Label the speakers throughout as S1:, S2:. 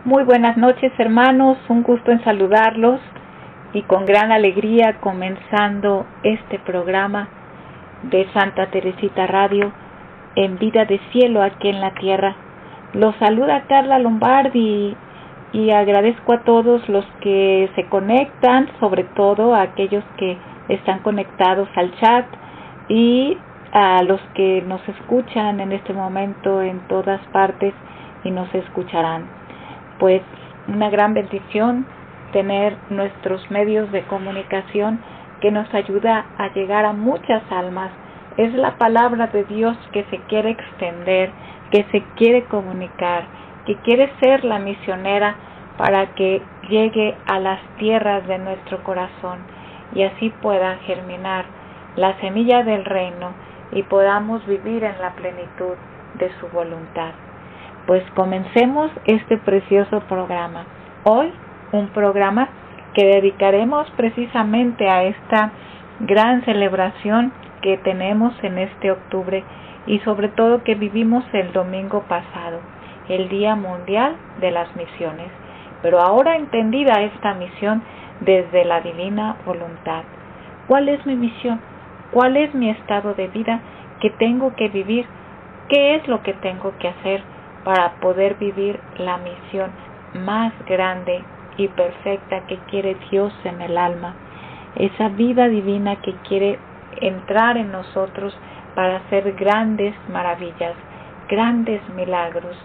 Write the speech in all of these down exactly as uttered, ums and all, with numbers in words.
S1: Muy buenas noches, hermanos, un gusto en saludarlos y con gran alegría comenzando este programa de Santa Teresita Radio en Vida de Cielo aquí en la tierra. Los saluda Carla Lombardi y, y agradezco a todos los que se conectan, sobre todo a aquellos que están conectados al chat y a los que nos escuchan en este momento en todas partes y nos escucharán. Pues una gran bendición tener nuestros medios de comunicación que nos ayuda a llegar a muchas almas. Es la palabra de Dios que se quiere extender, que se quiere comunicar, que quiere ser la misionera para que llegue a las tierras de nuestro corazón y así pueda germinar la semilla del reino y podamos vivir en la plenitud de su voluntad. Pues comencemos este precioso programa. Hoy un programa que dedicaremos precisamente a esta gran celebración que tenemos en este octubre y sobre todo que vivimos el domingo pasado, el Día Mundial de las Misiones. Pero ahora entendida esta misión desde la divina voluntad. ¿Cuál es mi misión? ¿Cuál es mi estado de vida que tengo que vivir? ¿Qué es lo que tengo que hacer para poder vivir la misión más grande y perfecta que quiere Dios en el alma? Esa vida divina que quiere entrar en nosotros para hacer grandes maravillas, grandes milagros,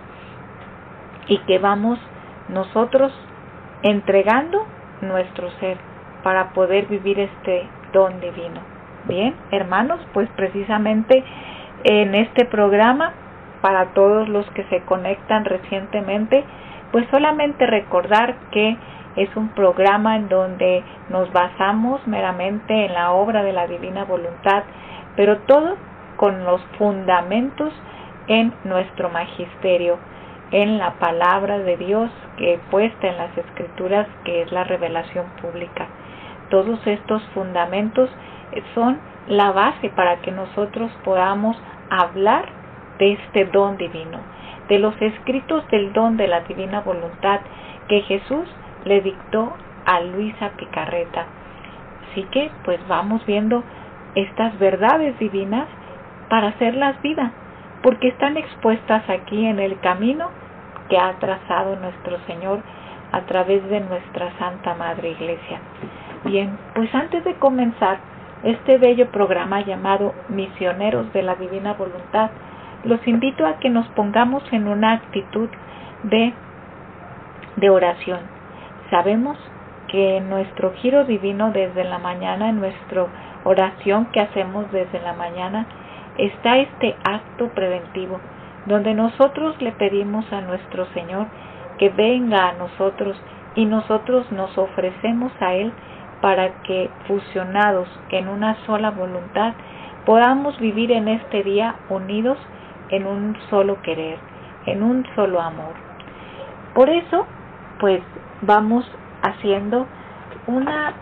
S1: y que vamos nosotros entregando nuestro ser para poder vivir este don divino. Bien, hermanos, pues precisamente en este programa, para todos los que se conectan recientemente, pues solamente recordar que es un programa en donde nos basamos meramente en la obra de la divina voluntad, pero todo con los fundamentos en nuestro magisterio, en la palabra de Dios que puesta en las Escrituras, que es la revelación pública. Todos estos fundamentos son la base para que nosotros podamos hablar de este don divino, de los escritos del don de la divina voluntad que Jesús le dictó a Luisa Picarreta. Así que pues vamos viendo estas verdades divinas para hacerlas vida, porque están expuestas aquí en el camino que ha trazado nuestro Señor a través de nuestra Santa Madre Iglesia. Bien, pues antes de comenzar este bello programa llamado Misioneros de la Divina Voluntad, los invito a que nos pongamos en una actitud de, de oración. Sabemos que en nuestro giro divino desde la mañana, en nuestra oración que hacemos desde la mañana, está este acto preventivo, donde nosotros le pedimos a nuestro Señor que venga a nosotros y nosotros nos ofrecemos a Él para que, fusionados en una sola voluntad, podamos vivir en este día unidos en un solo querer, en un solo amor. Por eso, pues, vamos haciendo una,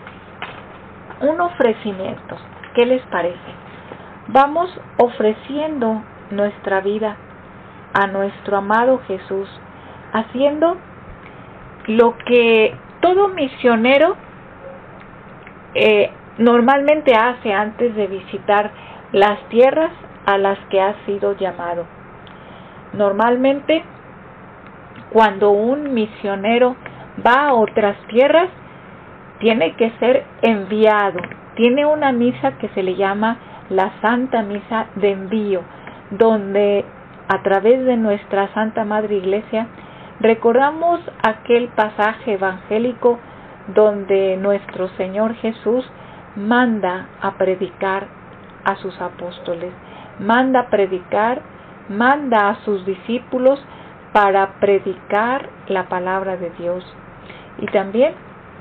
S1: un ofrecimiento. ¿Qué les parece? Vamos ofreciendo nuestra vida a nuestro amado Jesús, haciendo lo que todo misionero eh, normalmente hace antes de visitar las tierras a las que ha sido llamado. Normalmente, cuando un misionero va a otras tierras, tiene que ser enviado. Tiene una misa que se le llama la Santa Misa de Envío, donde a través de nuestra Santa Madre Iglesia recordamos aquel pasaje evangélico donde nuestro Señor Jesús manda a predicar a sus apóstoles, manda a predicar, manda a sus discípulos para predicar la palabra de Dios. Y también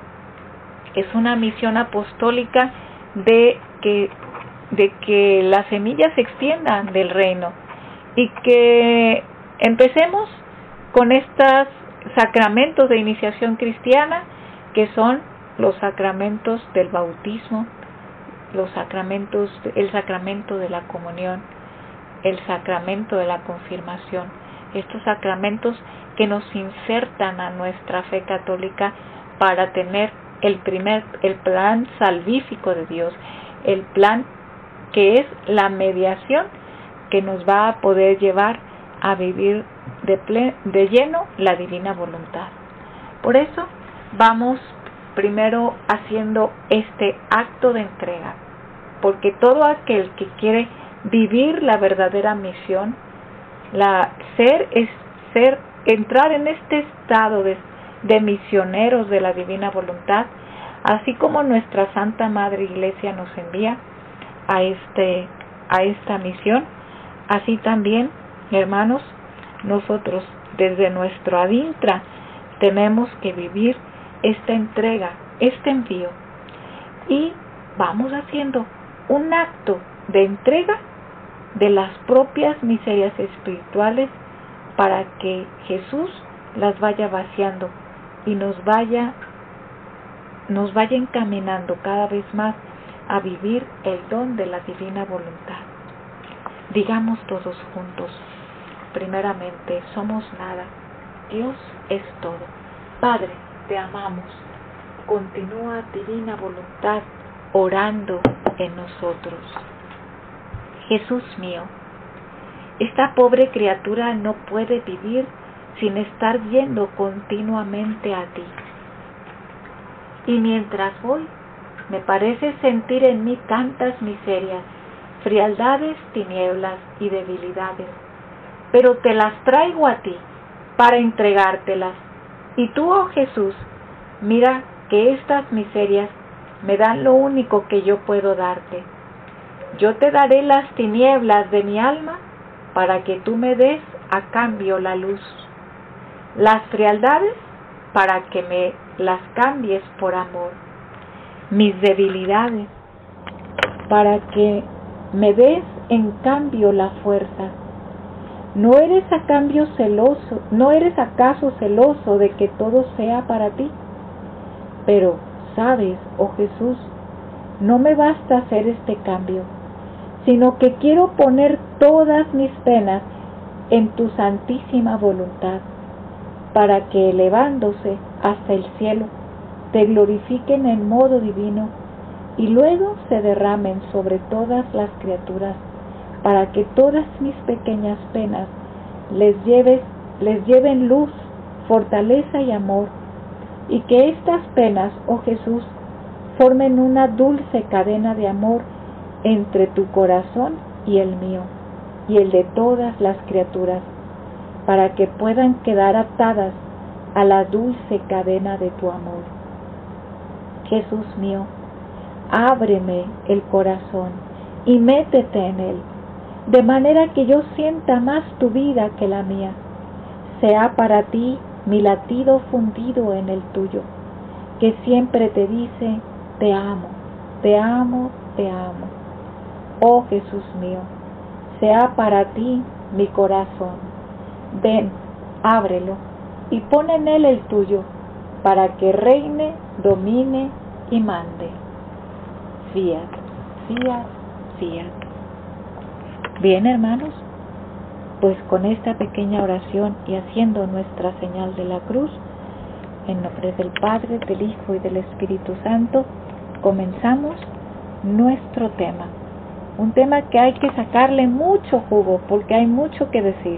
S1: es una misión apostólica de que, de que las semillas se extiendan del reino y que empecemos con estos sacramentos de iniciación cristiana, que son los sacramentos del bautismo, los sacramentos, el sacramento de la comunión, el sacramento de la confirmación, estos sacramentos que nos insertan a nuestra fe católica para tener el primer, el plan salvífico de Dios, el plan que es la mediación que nos va a poder llevar a vivir de, ple, de lleno la divina voluntad. Por eso vamos primero haciendo este acto de entrega, porque todo aquel que quiere vivir la verdadera misión, la ser es ser entrar en este estado de, de misioneros de la divina voluntad, así como nuestra Santa Madre Iglesia nos envía a este a esta misión, así también, hermanos, nosotros desde nuestro adintra tenemos que vivir esta entrega, este envío, y vamos haciendo un acto de entrega de las propias miserias espirituales para que Jesús las vaya vaciando y nos vaya nos vaya encaminando cada vez más a vivir el don de la divina voluntad. Digamos todos juntos, primeramente, somos nada, Dios es todo. Padre, te amamos, continúa divina voluntad orando en nosotros. Jesús mío, esta pobre criatura no puede vivir sin estar yendo continuamente a ti. Y mientras voy, me parece sentir en mí tantas miserias, frialdades, tinieblas y debilidades, pero te las traigo a ti para entregártelas. Y tú, oh Jesús, mira que estas miserias me dan lo único que yo puedo darte. Yo te daré las tinieblas de mi alma para que tú me des a cambio la luz, las frialdades para que me las cambies por amor, mis debilidades para que me des en cambio la fuerza. ¿No eres a cambio celoso? ¿No eres acaso celoso de que todo sea para ti? Pero, sabes, oh Jesús, no me basta hacer este cambio, sino que quiero poner todas mis penas en tu santísima voluntad, para que elevándose hasta el cielo, te glorifiquen en modo divino, y luego se derramen sobre todas las criaturas, para que todas mis pequeñas penas les lleves, les lleven luz, fortaleza y amor, y que estas penas, oh Jesús, formen una dulce cadena de amor entre tu corazón y el mío, y el de todas las criaturas, para que puedan quedar atadas a la dulce cadena de tu amor. Jesús mío, ábreme el corazón y métete en él, de manera que yo sienta más tu vida que la mía. Sea para ti mi latido fundido en el tuyo, que siempre te dice, te amo, te amo, te amo. Oh Jesús mío, sea para ti mi corazón. Ven, ábrelo y pon en él el tuyo, para que reine, domine y mande. Fiat, fiat, fiat. Bien, hermanos, pues con esta pequeña oración y haciendo nuestra señal de la cruz, en nombre del Padre, del Hijo y del Espíritu Santo, comenzamos nuestro tema. Un tema que hay que sacarle mucho jugo, porque hay mucho que decir.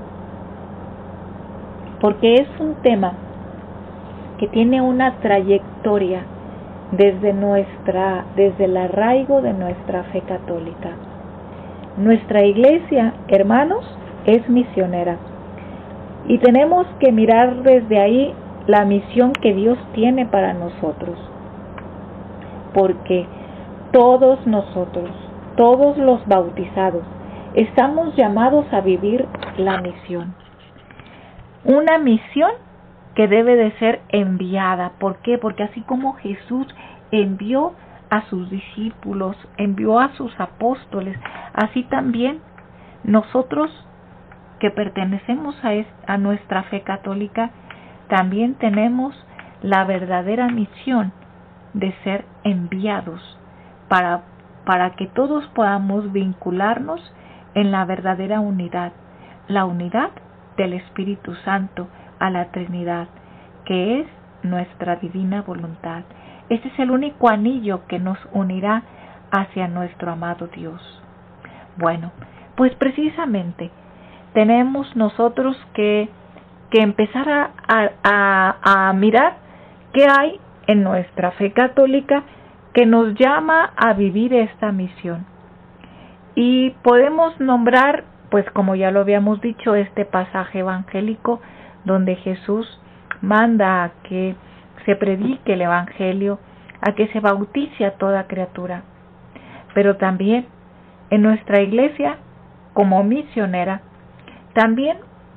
S1: Porque es un tema que tiene una trayectoria desde nuestra, desde el arraigo de nuestra fe católica. Nuestra iglesia, hermanos, es misionera. Y tenemos que mirar desde ahí la misión que Dios tiene para nosotros. Porque todos nosotros, todos los bautizados, estamos llamados a vivir la misión. Una misión que debe de ser enviada. ¿Por qué? Porque así como Jesús envió a sus discípulos, envió a sus apóstoles, así también nosotros que pertenecemos a, es, a nuestra fe católica, también tenemos la verdadera misión de ser enviados para, para que todos podamos vincularnos en la verdadera unidad, la unidad del Espíritu Santo a la Trinidad, que es nuestra divina voluntad. Este es el único anillo que nos unirá hacia nuestro amado Dios. Bueno, pues precisamente tenemos nosotros que, que empezar a, a, a mirar qué hay en nuestra fe católica que nos llama a vivir esta misión. Y podemos nombrar, pues como ya lo habíamos dicho, este pasaje evangélico donde Jesús manda a que se predique el Evangelio, a que se bautice a toda criatura. Pero también en nuestra iglesia, como misionera, también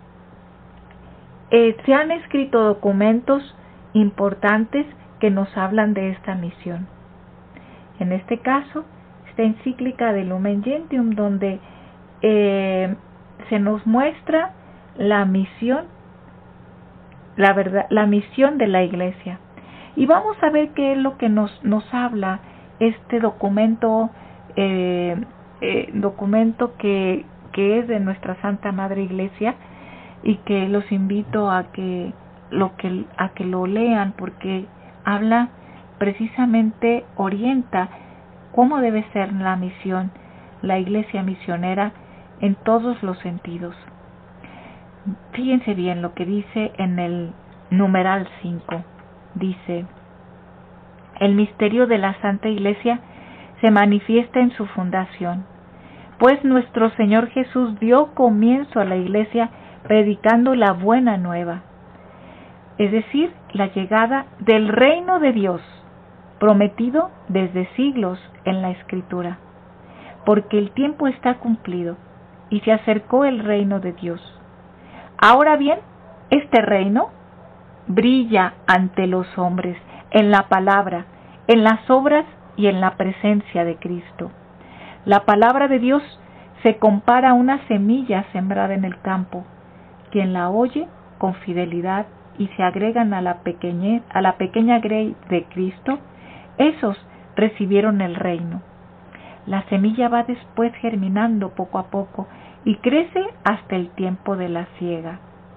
S1: eh, se han escrito documentos importantes que nos hablan de esta misión. En este caso, esta encíclica de Lumen Gentium, donde eh, se nos muestra la misión, la verdad, la misión de la Iglesia. Y vamos a ver qué es lo que nos, nos habla este documento, eh, eh, documento que, que es de nuestra Santa Madre Iglesia, y que los invito a que lo que a que lo lean, porque habla precisamente, orienta cómo debe ser la misión, la iglesia misionera en todos los sentidos. Fíjense bien lo que dice en el numeral cinco. Dice: el misterio de la Santa Iglesia se manifiesta en su fundación, pues nuestro Señor Jesús dio comienzo a la Iglesia predicando la buena nueva, es decir, la llegada del reino de Dios, prometido desde siglos en la Escritura, porque el tiempo está cumplido y se acercó el reino de Dios. Ahora bien, este reino brilla ante los hombres en la palabra, en las obras y en la presencia de Cristo. La palabra de Dios se compara a una semilla sembrada en el campo. Quien la oye con fidelidad y se agregan a la pequeñez, a la pequeña grey de Cristo, esos recibieron el reino. La semilla va después germinando poco a poco y crece hasta el tiempo de la siega.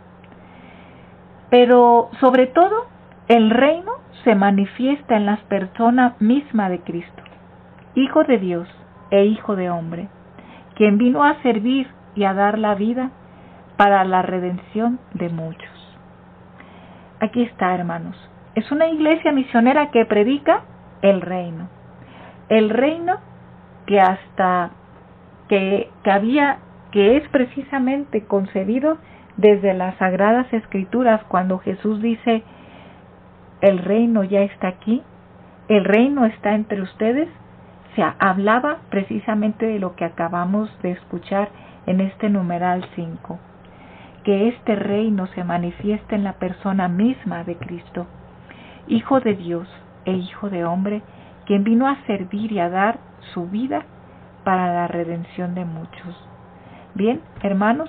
S1: Pero sobre todo, el reino se manifiesta en la persona misma de Cristo, Hijo de Dios e Hijo de hombre, quien vino a servir y a dar la vida para la redención de muchos. Aquí está, hermanos. Es una iglesia misionera que predica el reino. El reino que hasta que, que había, que es precisamente concebido desde las Sagradas Escrituras, cuando Jesús dice: el reino ya está aquí, el reino está entre ustedes. Se hablaba precisamente de lo que acabamos de escuchar en este numeral cinco, que este reino se manifiesta en la persona misma de Cristo, Hijo de Dios e Hijo de hombre, quien vino a servir y a dar su vida para la redención de muchos. Bien, hermanos,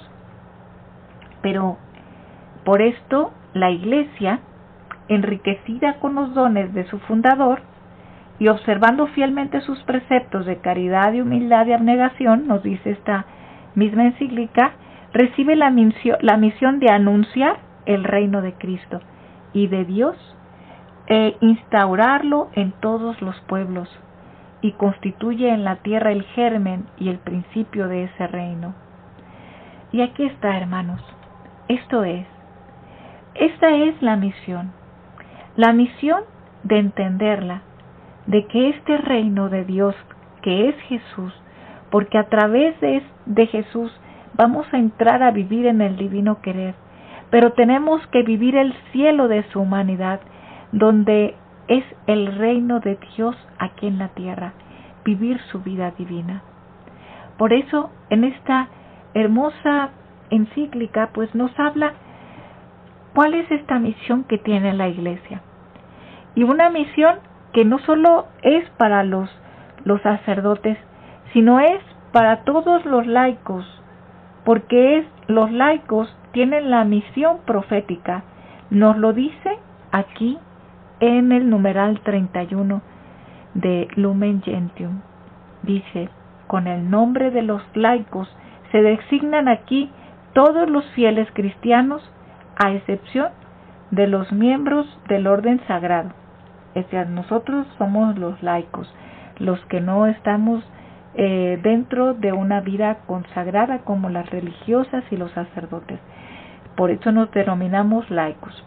S1: pero por esto la Iglesia, enriquecida con los dones de su fundador y observando fielmente sus preceptos de caridad, de humildad y abnegación, nos dice esta misma encíclica, recibe la misión, la misión de anunciar el reino de Cristo y de Dios, e instaurarlo en todos los pueblos, y constituye en la tierra el germen y el principio de ese reino. Y aquí está, hermanos, esto es, esta es la misión, la misión de entenderla, de que este reino de Dios, que es Jesús, porque a través de, de Jesús vamos a entrar a vivir en el divino querer, pero tenemos que vivir el cielo de su humanidad, donde es el reino de Dios aquí en la tierra, vivir su vida divina. Por eso, en esta hermosa encíclica, pues nos habla cuál es esta misión que tiene la Iglesia. Y una misión que no solo es para los, los sacerdotes, sino es para todos los laicos, porque es, los laicos tienen la misión profética. Nos lo dice aquí en el numeral treinta y uno de Lumen Gentium. Dice: con el nombre de los laicos se designan aquí todos los fieles cristianos, a excepción de los miembros del orden sagrado. Es decir, nosotros somos los laicos, los que no estamos eh, dentro de una vida consagrada como las religiosas y los sacerdotes. Por eso nos denominamos laicos.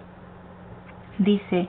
S1: Dice,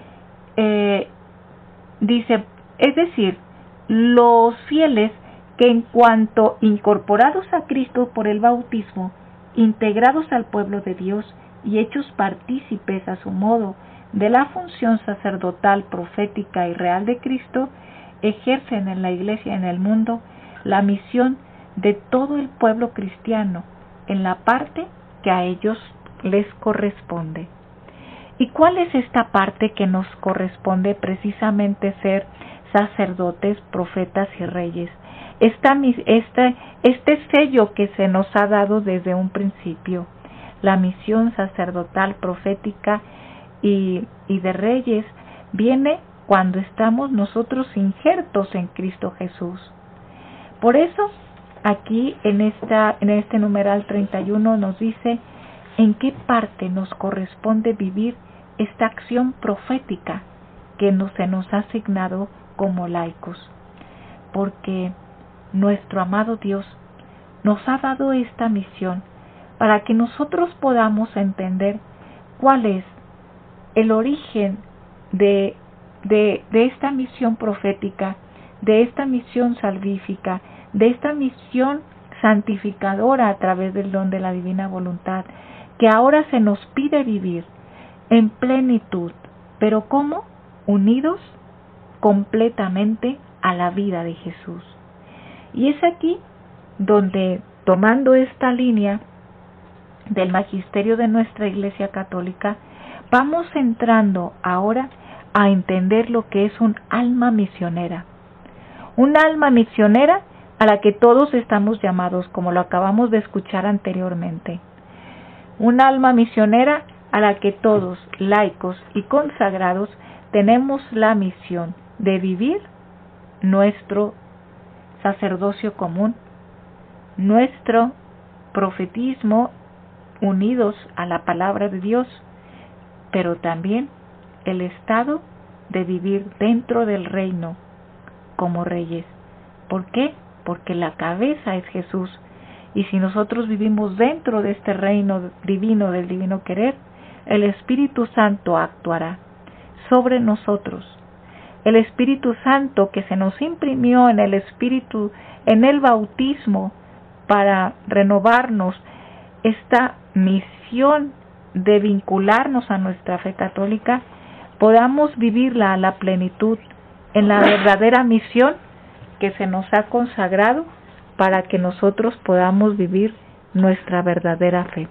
S1: eh, dice, es decir, los fieles que en cuanto incorporados a Cristo por el bautismo, integrados al pueblo de Dios y hechos partícipes a su modo de la función sacerdotal, profética y real de Cristo, ejercen en la Iglesia y en el mundo la misión de todo el pueblo cristiano en la parte que a ellos les corresponde. ¿Y cuál es esta parte que nos corresponde? Precisamente ser sacerdotes, profetas y reyes. Esta, este, este sello que se nos ha dado desde un principio, la misión sacerdotal, profética y, y de reyes, viene cuando estamos nosotros injertos en Cristo Jesús. Por eso, aquí en, esta, en este numeral treinta y uno nos dice en qué parte nos corresponde vivir esta acción profética que nos, se nos ha asignado como laicos. Porque nuestro amado Dios nos ha dado esta misión para que nosotros podamos entender cuál es el origen de, de, de esta misión profética, de esta misión salvífica, de esta misión santificadora a través del don de la divina voluntad, que ahora se nos pide vivir en plenitud. ¿Pero cómo? Unidos completamente a la vida de Jesús. Y es aquí donde, tomando esta línea del magisterio de nuestra Iglesia Católica, vamos entrando ahora a entender lo que es un alma misionera. Un alma misionera a la que todos estamos llamados, como lo acabamos de escuchar anteriormente. Un alma misionera a la que todos, laicos y consagrados, tenemos la misión de vivir nuestro sacerdocio común, nuestro profetismo unidos a la palabra de Dios, pero también el estado de vivir dentro del reino como reyes. ¿Por qué? Porque la cabeza es Jesús, y si nosotros vivimos dentro de este reino divino del divino querer, el Espíritu Santo actuará sobre nosotros. El Espíritu Santo que se nos imprimió en el Espíritu, en el bautismo, para renovarnos esta misión de vincularnos a nuestra fe católica, podamos vivirla a la plenitud en la verdadera misión que se nos ha consagrado para que nosotros podamos vivir nuestra verdadera fe.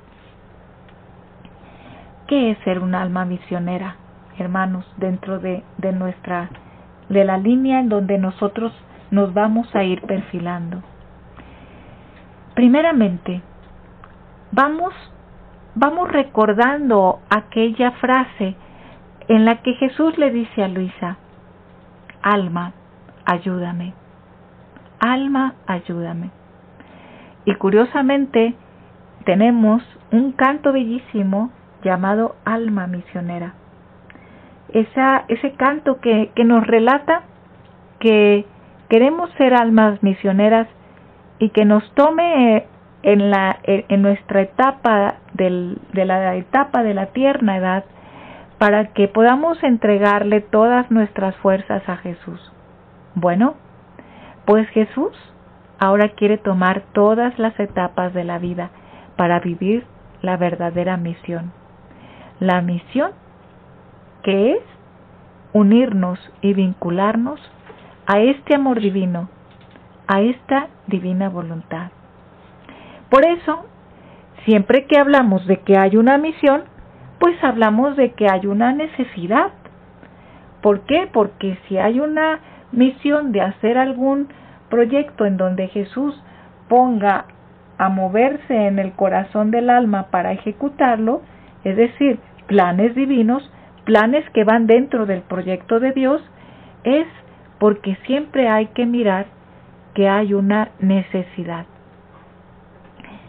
S1: ¿Qué es ser un alma misionera, hermanos, dentro de, de nuestra, de la línea en donde nosotros nos vamos a ir perfilando? Primeramente, vamos, vamos recordando aquella frase en la que Jesús le dice a Luisa: alma, ayúdame. Alma, ayúdame. Y curiosamente tenemos un canto bellísimo llamado Alma Misionera. Esa, ese canto que, que nos relata que queremos ser almas misioneras y que nos tome en, la, en nuestra etapa del, de la etapa de la tierna edad para que podamos entregarle todas nuestras fuerzas a Jesús. Bueno, pues Jesús ahora quiere tomar todas las etapas de la vida para vivir la verdadera misión. La misión que es unirnos y vincularnos a este amor divino, a esta divina voluntad. Por eso, siempre que hablamos de que hay una misión, pues hablamos de que hay una necesidad. ¿Por qué? Porque si hay una misión de hacer algún proyecto en donde Jesús ponga a moverse en el corazón del alma para ejecutarlo, es decir, planes divinos, planes que van dentro del proyecto de Dios, es porque siempre hay que mirar que hay una necesidad.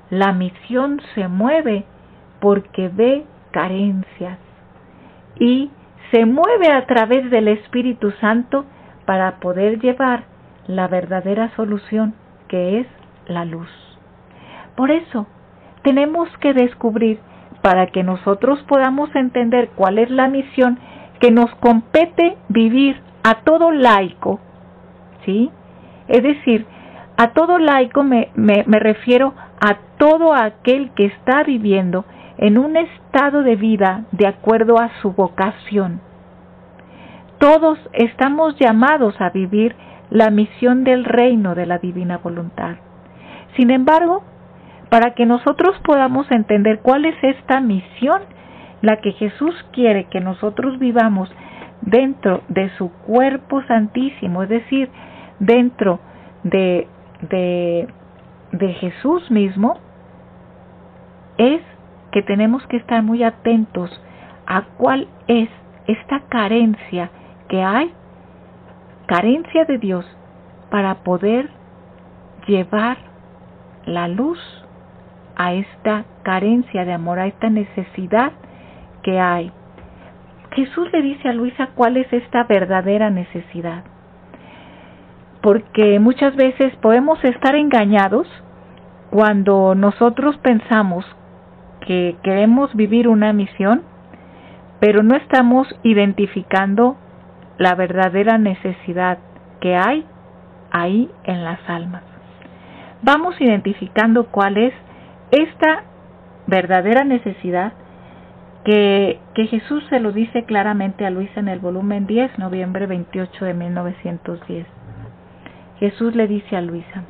S1: La misión se mueve porque ve carencias y se mueve a través del Espíritu Santo para poder llevar la verdadera solución, que es la luz. Por eso, tenemos que descubrir, para que nosotros podamos entender cuál es la misión que nos compete vivir a todo laico, ¿sí? Es decir, a todo laico me, me, me refiero a todo aquel que está viviendo en un estado de vida de acuerdo a su vocación. Todos estamos llamados a vivir la misión del reino de la divina voluntad. Sin embargo, para que nosotros podamos entender cuál es esta misión, la que Jesús quiere que nosotros vivamos dentro de su cuerpo santísimo, es decir, dentro de, de, de Jesús mismo, es que tenemos que estar muy atentos a cuál es esta carencia que hay, carencia de Dios, para poder llevar la luz a esta carencia de amor, a esta necesidad que hay. Jesús le dice a Luisa cuál es esta verdadera necesidad, porque muchas veces podemos estar engañados cuando nosotros pensamos que queremos vivir una misión, pero no estamos identificando la verdadera necesidad que hay ahí en las almas. Vamos identificando cuál es esta verdadera necesidad que, que Jesús se lo dice claramente a Luisa en el volumen diez, noviembre veintiocho de mil novecientos diez. Jesús le dice a Luisa,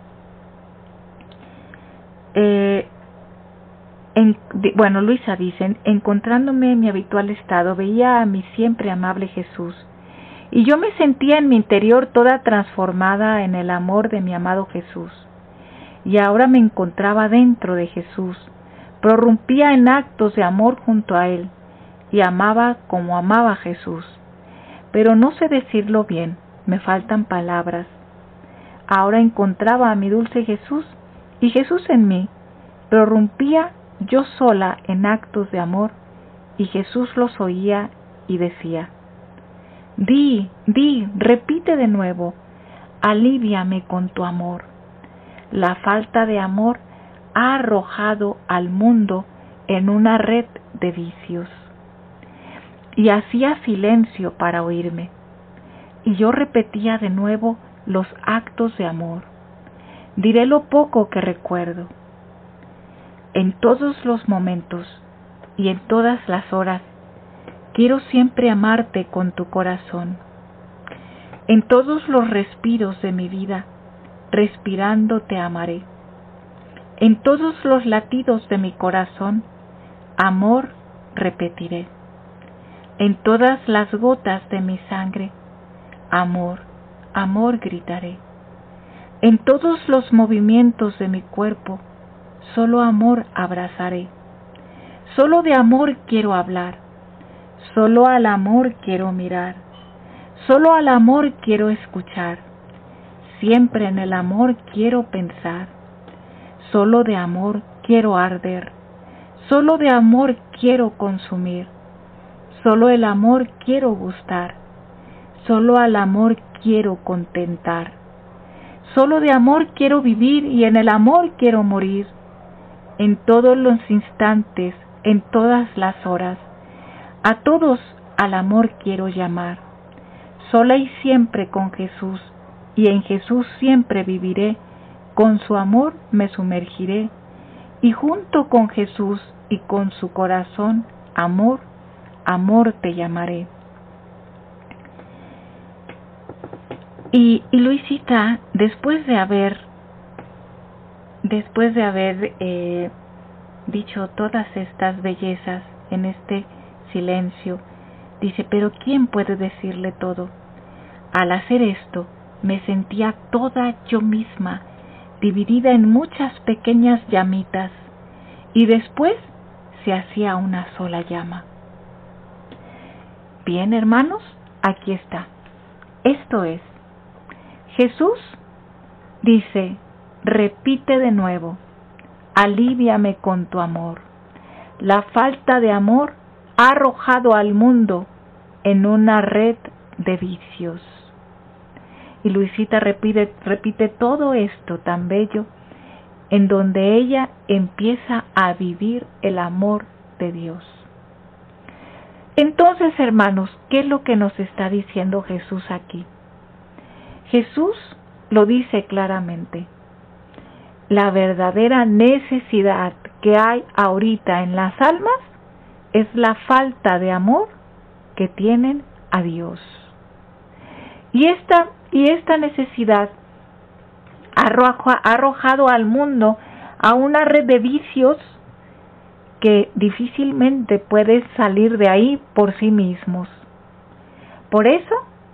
S1: eh, en, bueno, Luisa dice, encontrándome en mi habitual estado, veía a mi siempre amable Jesús, y yo me sentía en mi interior toda transformada en el amor de mi amado Jesús. Y ahora me encontraba dentro de Jesús, prorrumpía en actos de amor junto a Él, y amaba como amaba a Jesús. Pero no sé decirlo bien, me faltan palabras. Ahora encontraba a mi dulce Jesús, y Jesús en mí, prorrumpía yo sola en actos de amor, y Jesús los oía y decía, di, di, repite de nuevo, alíviame con tu amor. La falta de amor ha arrojado al mundo en una red de vicios. Y hacía silencio para oírme, y yo repetía de nuevo los actos de amor. Diré lo poco que recuerdo. En todos los momentos y en todas las horas, quiero siempre amarte con tu corazón. En todos los respiros de mi vida, respirando te amaré. En todos los latidos de mi corazón, amor repetiré. En todas las gotas de mi sangre, amor, amor gritaré. En todos los movimientos de mi cuerpo, solo amor abrazaré. Solo de amor quiero hablar, solo al amor quiero mirar, solo al amor quiero escuchar, siempre en el amor quiero pensar, solo de amor quiero arder, solo de amor quiero consumir, solo el amor quiero gustar, solo al amor quiero contentar, solo de amor quiero vivir y en el amor quiero morir, en todos los instantes, en todas las horas, a todos al amor quiero llamar, sola y siempre con Jesús, y en Jesús siempre viviré, con su amor me sumergiré, y junto con Jesús y con su corazón, amor, amor te llamaré. Y, y Luisita, después de haber, después de haber eh, dicho todas estas bellezas en este silencio, dice, pero ¿quién puede decirle todo? Al hacer esto, me sentía toda yo misma, dividida en muchas pequeñas llamitas, y después se hacía una sola llama. Bien, hermanos, aquí está. Esto es, Jesús dice, repite de nuevo, alíviame con tu amor. La falta de amor ha arrojado al mundo en una red de vicios. Y Luisita repite, repite todo esto tan bello, en donde ella empieza a vivir el amor de Dios. Entonces, hermanos, ¿qué es lo que nos está diciendo Jesús aquí? Jesús lo dice claramente. La verdadera necesidad que hay ahorita en las almas es la falta de amor que tienen a Dios. Y esta, y esta necesidad ha arrojado al mundo a una red de vicios que difícilmente puede salir de ahí por sí mismos. Por eso,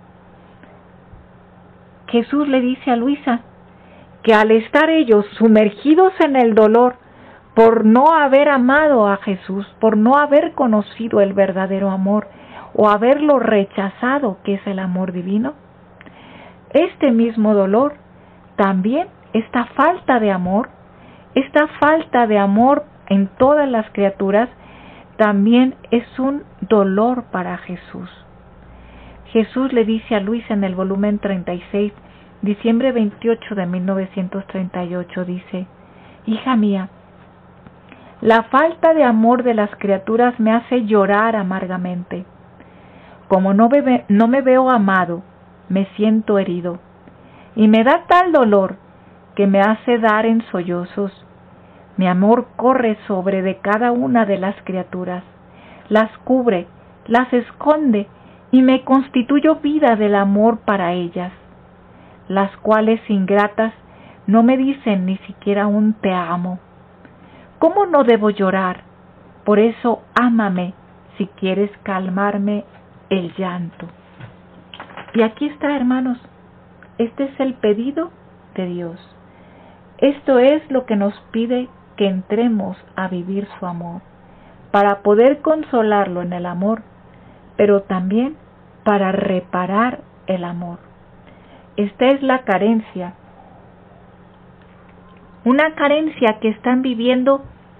S1: Jesús le dice a Luisa que al estar ellos sumergidos en el dolor por no haber amado a Jesús, por no haber conocido el verdadero amor o haberlo rechazado, que es el amor divino, este mismo dolor, también esta falta de amor, esta falta de amor en todas las criaturas, también es un dolor para Jesús. Jesús le dice a Luisa en el volumen treinta y seis, diciembre veintiocho de mil novecientos treinta y ocho, dice: hija mía, la falta de amor de las criaturas me hace llorar amargamente. Como no me, no me veo amado, me siento herido, y me da tal dolor que me hace dar en sollozos. Mi amor corre sobre de cada una de las criaturas, las cubre, las esconde, y me constituyo vida del amor para ellas, las cuales ingratas no me dicen ni siquiera un te amo. ¿Cómo no debo llorar? Por eso ámame si quieres calmarme el llanto. Y aquí está, hermanos, este es el pedido de Dios. Esto es lo que nos pide, que entremos a vivir su amor, para poder consolarlo en el amor, pero también para reparar el amor. Esta es la carencia, una carencia que están viviendo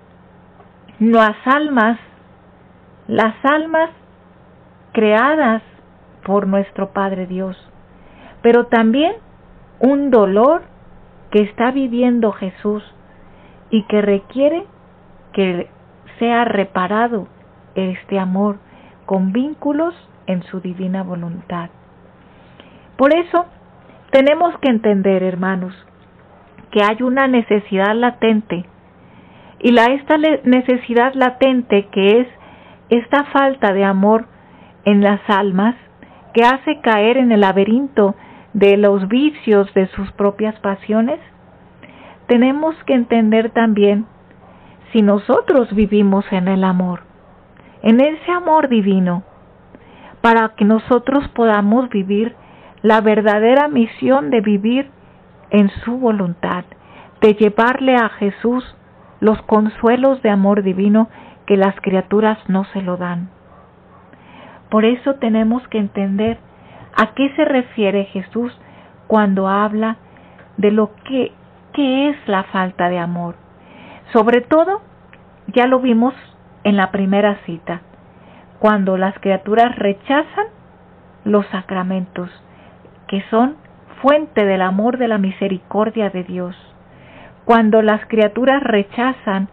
S1: las almas, las almas creadas por nuestro Padre Dios, pero también un dolor que está viviendo Jesús y que requiere que sea reparado este amor con vínculos en su divina voluntad. Por eso tenemos que entender, hermanos, que hay una necesidad latente, y la esta necesidad latente, que es esta falta de amor en las almas, que hace caer en el laberinto de los vicios de sus propias pasiones. Tenemos que entender también, si nosotros vivimos en el amor, en ese amor divino, para que nosotros podamos vivir la verdadera misión de vivir en su voluntad, de llevarle a Jesús los consuelos de amor divino que las criaturas no se lo dan. Por eso tenemos que entender a qué se refiere Jesús cuando habla de lo que, que es la falta de amor. Sobre todo, ya lo vimos en la primera cita, cuando las criaturas rechazan los sacramentos, que son fuente del amor, de la misericordia de Dios. Cuando las criaturas rechazan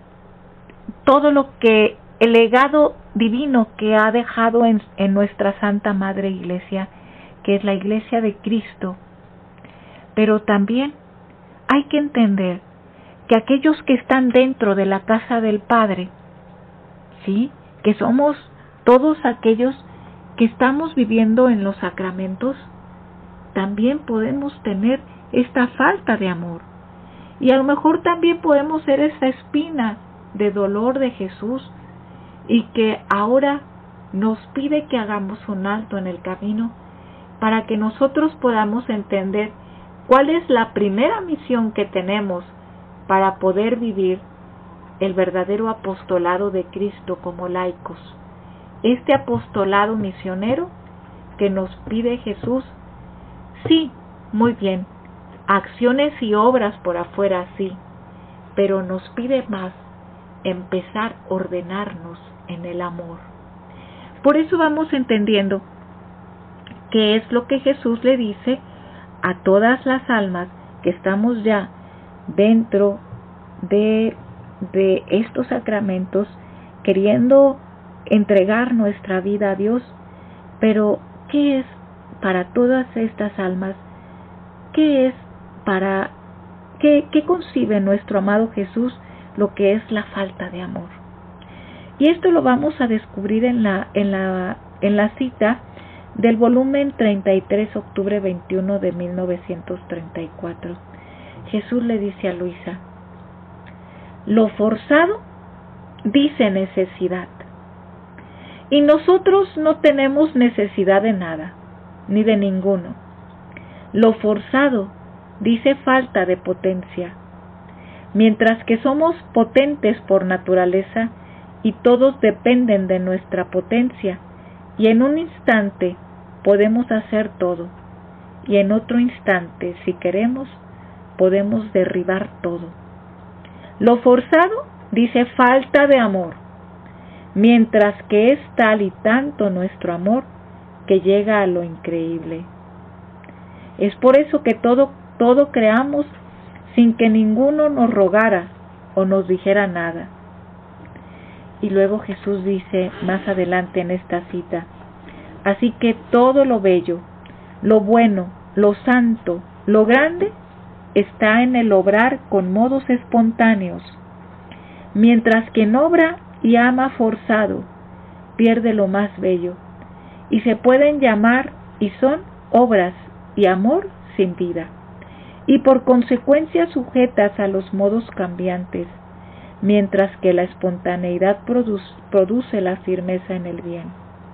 S1: todo lo que el legado divino que ha dejado en, en nuestra Santa Madre Iglesia, que es la Iglesia de Cristo. Pero también hay que entender que aquellos que están dentro de la casa del Padre, ¿sí?, que somos todos aquellos que estamos viviendo en los sacramentos, también podemos tener esta falta de amor. Y a lo mejor también podemos ser esa espina de dolor de Jesús, y que ahora nos pide que hagamos un alto en el camino para que nosotros podamos entender cuál es la primera misión que tenemos para poder vivir el verdadero apostolado de Cristo como laicos. Este apostolado misionero que nos pide Jesús, sí, muy bien, acciones y obras por afuera, sí, pero nos pide más, empezar a ordenarnos en el amor. Por eso vamos entendiendo qué es lo que Jesús le dice a todas las almas que estamos ya dentro de, de estos sacramentos, queriendo entregar nuestra vida a Dios. Pero ¿qué es para todas estas almas? ¿Qué es para qué, qué concibe nuestro amado Jesús lo que es la falta de amor? Y esto lo vamos a descubrir en la, en la, en la cita del volumen treinta y tres, octubre veintiuno de mil novecientos treinta y cuatro. Jesús le dice a Luisa: lo forzado dice necesidad, y nosotros no tenemos necesidad de nada, ni de ninguno. Lo forzado dice falta de potencia, mientras que somos potentes por naturaleza y todos dependen de nuestra potencia, y en un instante podemos hacer todo, y en otro instante, si queremos, podemos derribar todo. Lo forzado dice falta de amor, mientras que es tal y tanto nuestro amor que llega a lo increíble. Es por eso que todo, todo creamos sin que ninguno nos rogara o nos dijera nada. Y luego Jesús dice más adelante en esta cita: así que todo lo bello, lo bueno, lo santo, lo grande, está en el obrar con modos espontáneos, mientras que en obra y ama forzado, pierde lo más bello, y se pueden llamar y son obras y amor sin vida, y por consecuencia sujetas a los modos cambiantes, mientras que la espontaneidad produce, produce la firmeza en el bien.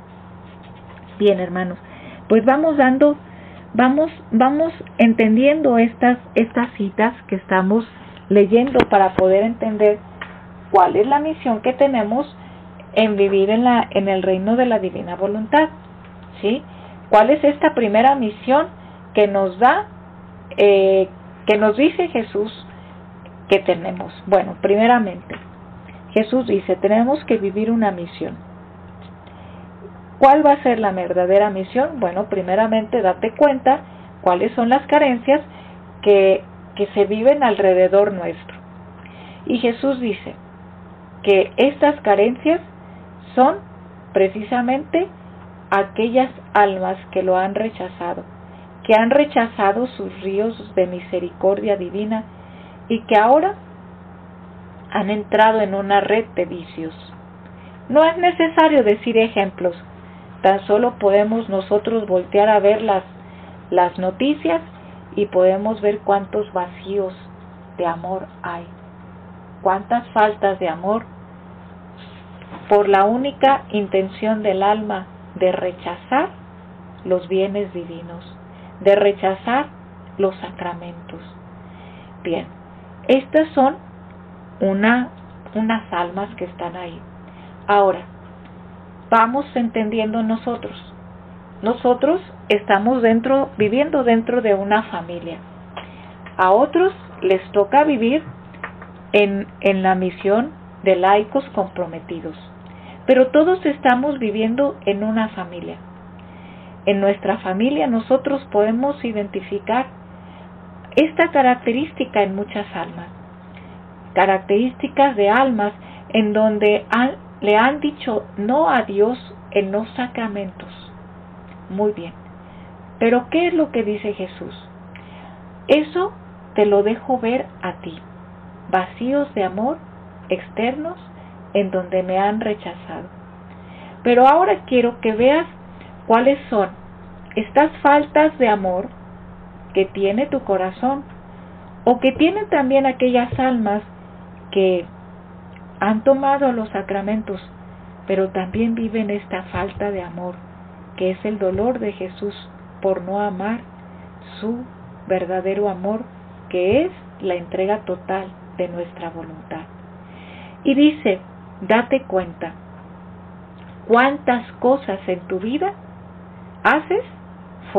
S1: Bien, hermanos, pues vamos dando, vamos, vamos entendiendo estas, estas citas que estamos leyendo para poder entender cuál es la misión que tenemos en vivir en, la, en el reino de la divina voluntad, ¿sí? ¿Cuál es esta primera misión que nos da, eh, que nos dice Jesús que tenemos? Bueno, primeramente, Jesús dice, tenemos que vivir una misión. ¿Cuál va a ser la verdadera misión? Bueno, primeramente, date cuenta cuáles son las carencias que, que se viven alrededor nuestro. Y Jesús dice que estas carencias son precisamente aquellas almas que lo han rechazado, que han rechazado sus ríos de misericordia divina y que ahora han entrado en una red de vicios. No es necesario decir ejemplos, tan solo podemos nosotros voltear a ver las, las noticias y podemos ver cuántos vacíos de amor hay, cuántas faltas de amor por la única intención del alma de rechazar los bienes divinos, de rechazar los sacramentos. Bien, estas son una, unas almas que están ahí. Ahora, vamos entendiendo nosotros. Nosotros estamos dentro, viviendo dentro de una familia. A otros les toca vivir en, en la misión de laicos comprometidos. Pero todos estamos viviendo en una familia. En nuestra familia nosotros podemos identificar esta característica en muchas almas. Características de almas en donde han, le han dicho no a Dios en los sacramentos. Muy bien. Pero ¿qué es lo que dice Jesús? Eso te lo dejo ver a ti. Vacíos de amor externos en donde me han rechazado. Pero ahora quiero que veas cuáles son estas faltas de amor que tiene tu corazón o que tienen también aquellas almas que han tomado los sacramentos, pero también viven esta falta de amor, que es el dolor de Jesús por no amar su verdadero amor, que es la entrega total de nuestra voluntad. Y dice, date cuenta, cuántas cosas en tu vida haces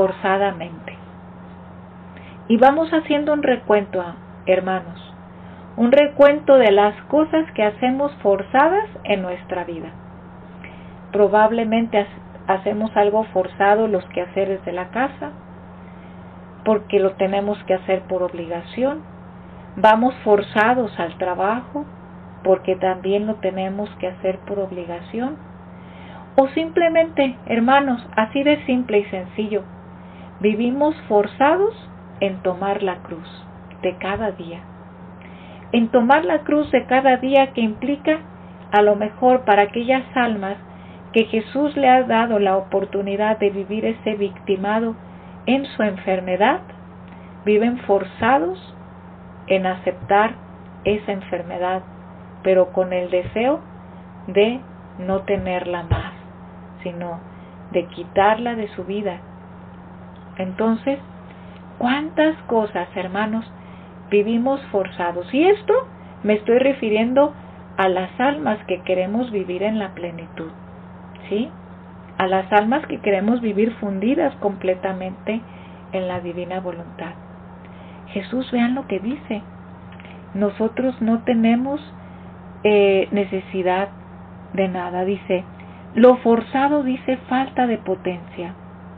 S1: forzadamente. Y vamos haciendo un recuento, hermanos. un recuento de las cosas que hacemos forzadas en nuestra vida. Probablemente hacemos algo forzado, los quehaceres de la casa, porque lo tenemos que hacer por obligación. Vamos forzados al trabajo, porque también lo tenemos que hacer por obligación. O simplemente, hermanos, así de simple y sencillo, vivimos forzados en tomar la cruz de cada día. En tomar la cruz de cada día, que implica, a lo mejor para aquellas almas que Jesús le ha dado la oportunidad de vivir ese victimado en su enfermedad, viven forzados en aceptar esa enfermedad, pero con el deseo de no tenerla más, sino de quitarla de su vida. Entonces, ¿cuántas cosas, hermanos, vivimos forzados? Y esto me estoy refiriendo a las almas que queremos vivir en la plenitud, ¿sí? A las almas que queremos vivir fundidas completamente en la divina voluntad. Jesús, vean lo que dice. Nosotros no tenemos eh, necesidad de nada. Dice, lo forzado, dice, falta de potencia.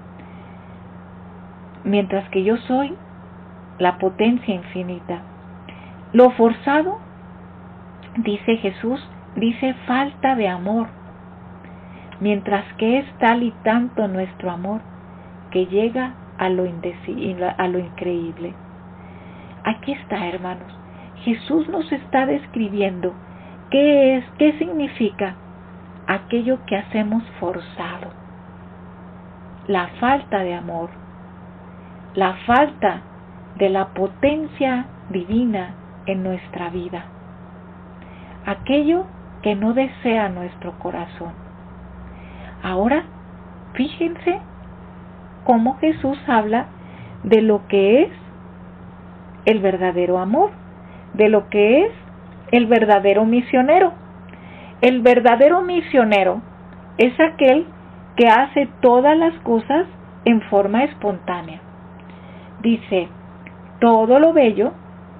S1: Mientras que yo soy la potencia infinita. Lo forzado, dice Jesús, dice falta de amor. Mientras que es tal y tanto nuestro amor que llega a lo, indeci- a lo increíble. Aquí está, hermanos. Jesús nos está describiendo qué es, qué significa aquello que hacemos forzado. La falta de amor, la falta de la potencia divina en nuestra vida, aquello que no desea nuestro corazón. Ahora, fíjense cómo Jesús habla de lo que es el verdadero amor, de lo que es el verdadero misionero. El verdadero misionero es aquel que hace todas las cosas en forma espontánea. Dice, todo lo bello,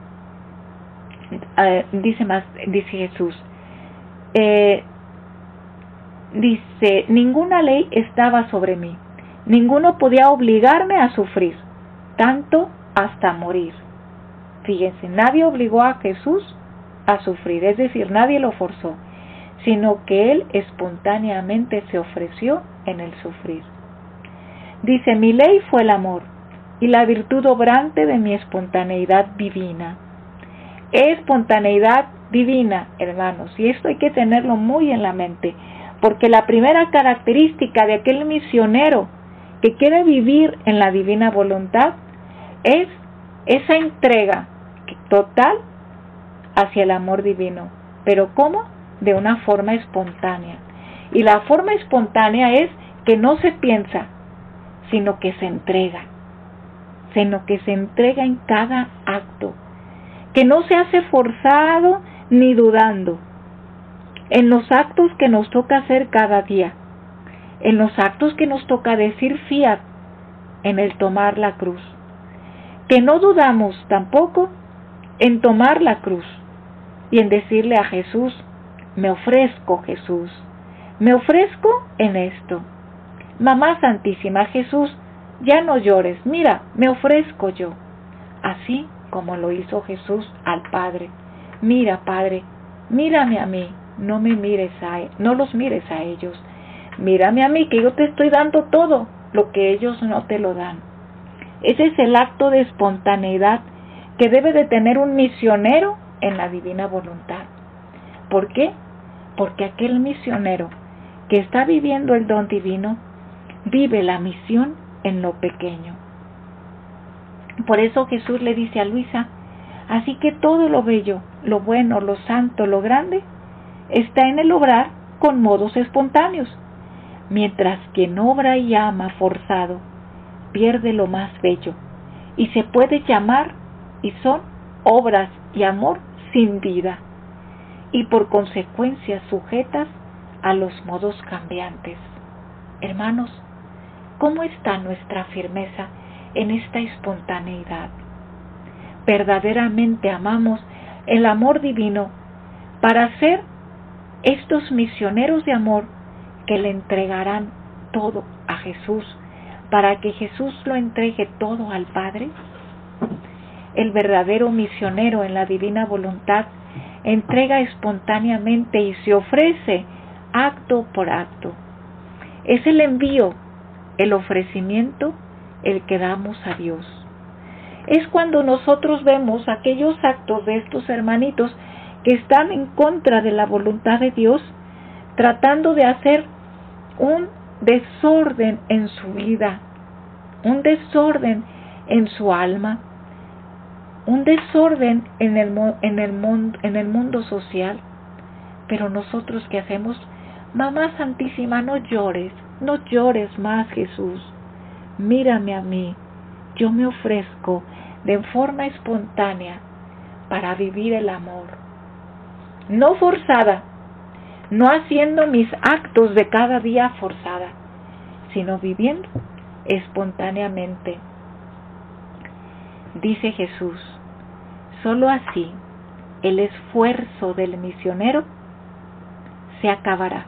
S1: eh, dice más, dice Jesús, eh, dice, ninguna ley estaba sobre mí, ninguno podía obligarme a sufrir, tanto hasta morir. Fíjense, nadie obligó a Jesús a sufrir, es decir, nadie lo forzó, sino que Él espontáneamente se ofreció en el sufrir. Dice, mi ley fue el amor y la virtud obrante de mi espontaneidad divina. Espontaneidad divina, hermanos, y esto hay que tenerlo muy en la mente, porque la primera característica de aquel misionero que quiere vivir en la divina voluntad es esa entrega total hacia el amor divino. ¿Pero cómo? De una forma espontánea. Y la forma espontánea es que no se piensa, sino que se entrega, sino que se entrega en cada acto, que no se hace forzado ni dudando, en los actos que nos toca hacer cada día, en los actos que nos toca decir fiat, en el tomar la cruz, que no dudamos tampoco en tomar la cruz y en decirle a Jesús, me ofrezco, Jesús, me ofrezco en esto. Mamá Santísima, Jesús, ya no llores, mira, me ofrezco yo. Así como lo hizo Jesús al Padre. Mira, Padre, mírame a mí, no me mires a, no los mires a ellos. Mírame a mí, que yo te estoy dando todo lo que ellos no te lo dan. Ese es el acto de espontaneidad que debe de tener un misionero en la divina voluntad. ¿Por qué? Porque aquel misionero que está viviendo el don divino vive la misión en lo pequeño. Por eso Jesús le dice a Luisa, así que todo lo bello, lo bueno, lo santo, lo grande, está en el obrar con modos espontáneos, mientras quien obra y ama forzado pierde lo más bello, y se puede llamar, y son obras y amor sin vida, y por consecuencia sujetas a los modos cambiantes. Hermanos, ¿cómo está nuestra firmeza en esta espontaneidad? ¿Verdaderamente amamos el amor divino para ser estos misioneros de amor que le entregarán todo a Jesús, para que Jesús lo entregue todo al Padre? El verdadero misionero en la divina voluntad entrega espontáneamente y se ofrece acto por acto. Es el envío, el ofrecimiento, el que damos a Dios. Es cuando nosotros vemos aquellos actos de estos hermanitos que están en contra de la voluntad de Dios, tratando de hacer un desorden en su vida, un desorden en su alma, un desorden en el, en el, mundo, en el mundo social. Pero nosotros, ¿qué hacemos? Mamá Santísima, no llores, no llores más, Jesús. Mírame a mí, yo me ofrezco de forma espontánea para vivir el amor. No forzada, no haciendo mis actos de cada día forzada, sino viviendo espontáneamente. Dice Jesús, solo así el esfuerzo del misionero se acabará.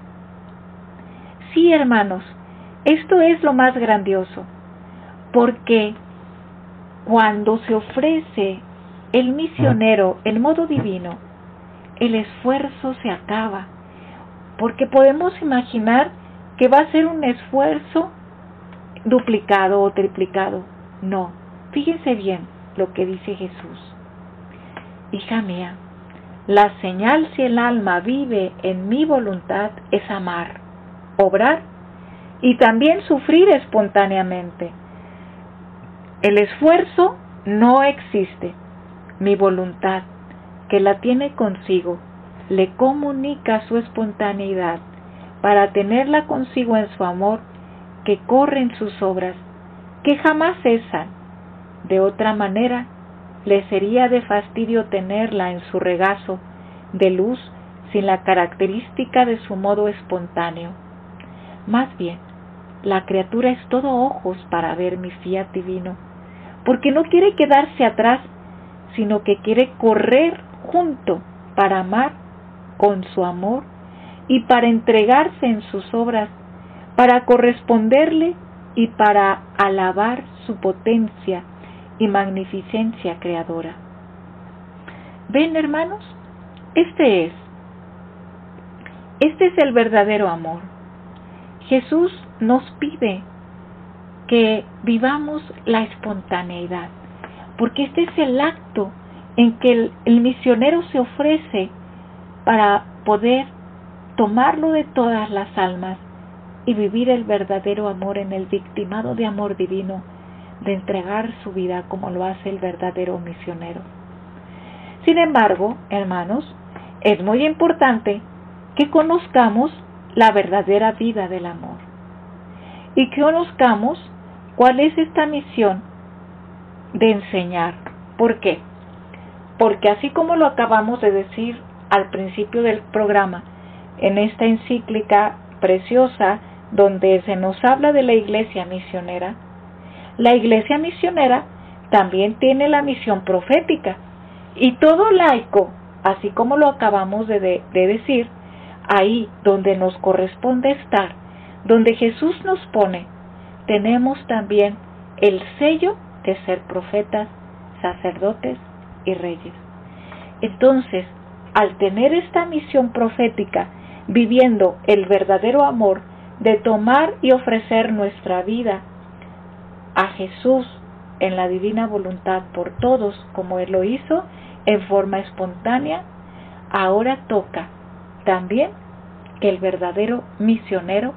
S1: Sí, hermanos, esto es lo más grandioso, porque cuando se ofrece el misionero en modo divino, el esfuerzo se acaba, porque podemos imaginar que va a ser un esfuerzo duplicado o triplicado. No, fíjense bien lo que dice Jesús. Hija mía, la señal si el alma vive en mi voluntad es amar, obrar y también sufrir espontáneamente. El esfuerzo no existe. Mi voluntad, que la tiene consigo, le comunica su espontaneidad para tenerla consigo en su amor, que corre en sus obras, que jamás cesan. De otra manera, le sería de fastidio tenerla en su regazo de luz sin la característica de su modo espontáneo. Más bien, la criatura es todo ojos para ver mi fiat divino, porque no quiere quedarse atrás, sino que quiere correr junto para amar con su amor y para entregarse en sus obras, para corresponderle y para alabar su potencia y magnificencia creadora. ¿Ven, hermanos? Este es, este es el verdadero amor. Jesús nos pide que vivamos la espontaneidad, porque este es el acto en que el, el misionero se ofrece para poder tomarlo de todas las almas y vivir el verdadero amor en el victimado de amor divino, de entregar su vida como lo hace el verdadero misionero. Sin embargo, hermanos, es muy importante que conozcamos la verdadera vida del amor y que conozcamos cuál es esta misión de enseñar. ¿Por qué? Porque así como lo acabamos de decir al principio del programa, en esta encíclica preciosa donde se nos habla de la iglesia misionera, la iglesia misionera también tiene la misión profética, y todo laico, así como lo acabamos de, de, de decir, ahí donde nos corresponde estar, donde Jesús nos pone, tenemos también el sello de ser profetas, sacerdotes y reyes. Entonces, al tener esta misión profética, viviendo el verdadero amor de tomar y ofrecer nuestra vida a Jesús en la divina voluntad por todos, como Él lo hizo en forma espontánea, ahora toca también que el verdadero misionero